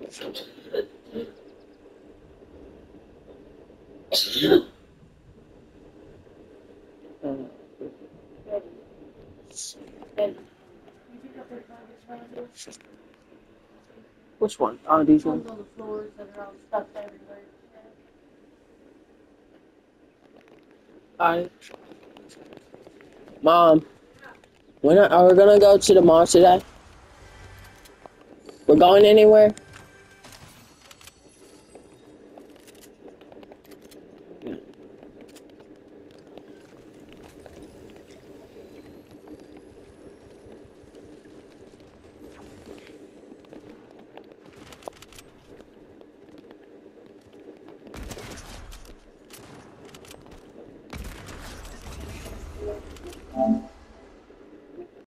Which one? Oh, these ones. On the floors that are all stuck everywhere. Alright. Mom, are we gonna go to the mall today? We're going anywhere?